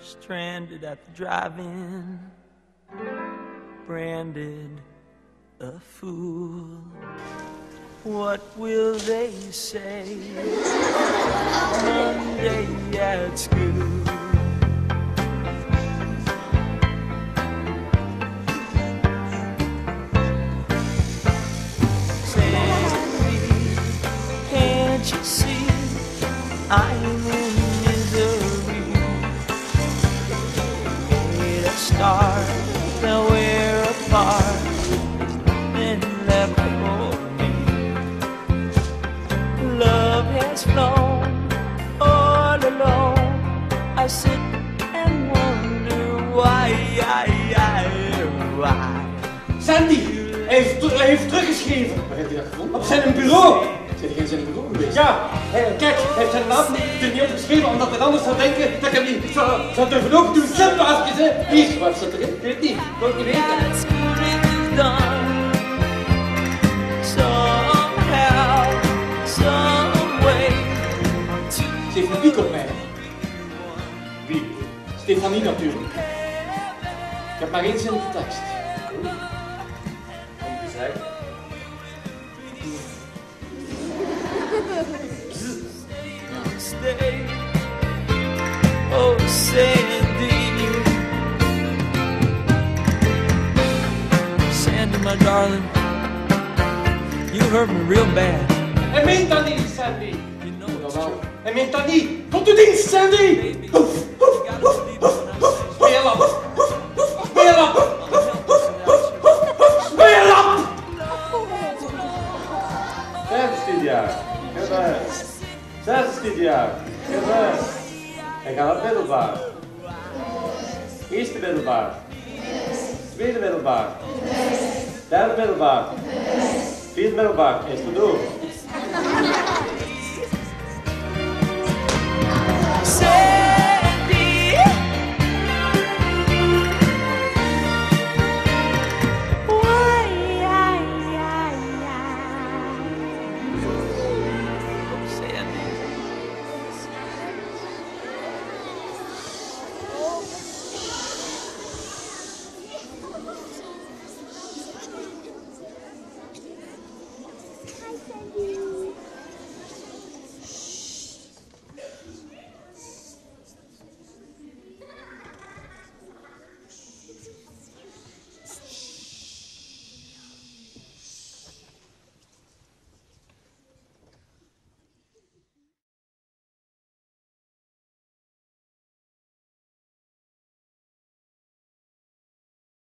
stranded at the drive-in, branded a fool. What will they say Monday at school? Can't you see I'm in misery? Made a start, now we're apart. There's nothing left for me. Love has flown all alone. I sit and wonder why. Sandy, hij heeft teruggeschreven. Waar heeft hij dat gevonden? Op zijn bureau. Zijn die in zijn bureau geweest? Ja, kijk, hij heeft zijn naam er niet opgeschreven omdat hij anders zou denken dat ik hem niet zou durven lopen doen. Simpeltjes, hè. Hier. Wat staat erin? Ik weet het niet, ik wil het niet weten. Ze heeft een piek op mij. Wie? Stefanie natuurlijk. Ik heb maar één zinnige tekst. Om te zeggen. Oh, Sandy, Sandy, my darling, you hurt me real bad. Hij meent dat niet, Sandy. You know it's Jawel. true. Hij meent dat niet. Tot uw dienst, Sandy. Baby, you Speel op. Speel op. Speel op. Zesde studiejaar. Gebeurd. Zesde studiejaar. Gebeurd. Hij gaat naar het middelbaar. Eerste middelbaar. Tweede middelbaar. Derde middelbaar. Vierde middelbaar. Is het door.